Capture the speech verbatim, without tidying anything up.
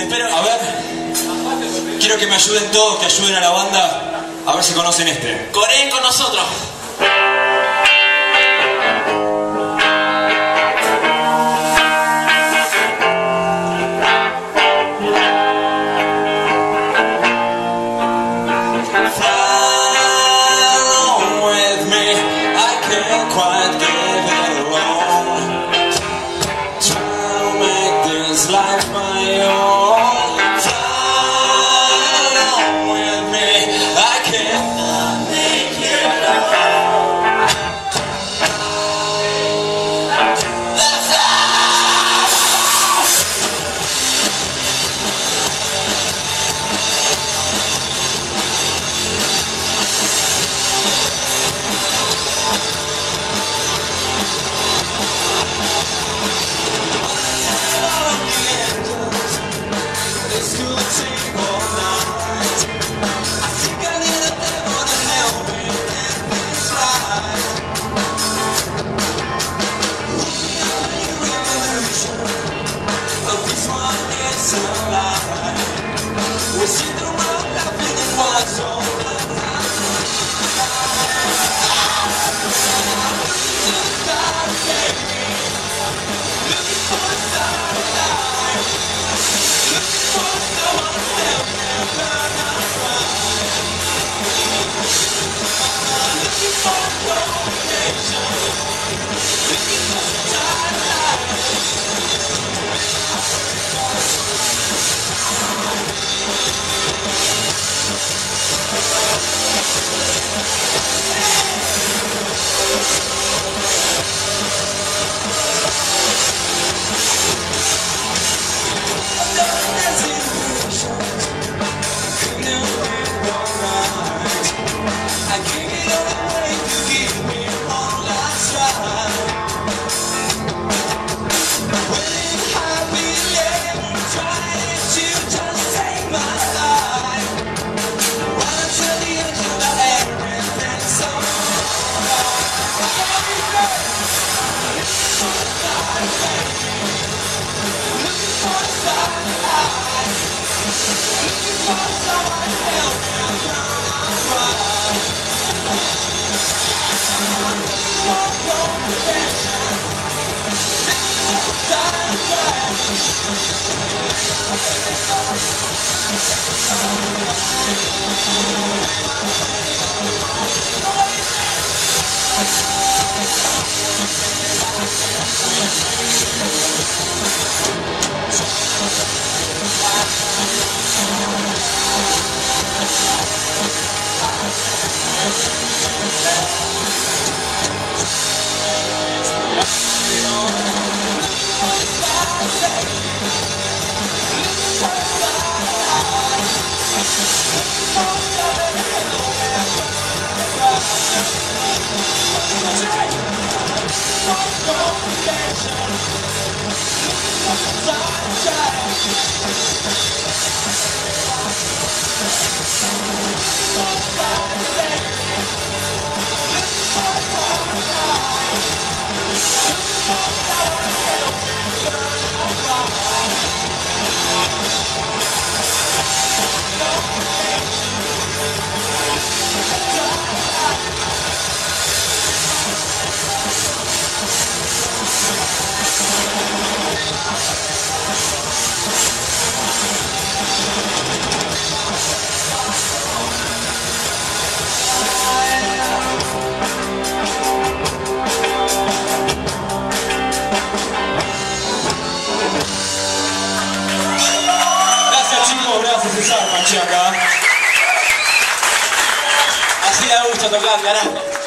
Pero... A ver, quiero que me ayuden todos, que ayuden a la banda, a ver si conocen este. Coreen con nosotros. Life my own. Fly along with me. I cannot make it alone. It's gonna take all night. I think I need a devil to help me get this right. We are a revolution, but this one is a lie. We see the world laughing at what's all around. To the dark, baby, looking for a starlight. Looking for someone to help me burn out right. Looking for a combination. Looking for some starlight. Así le gusta tocar, carajo.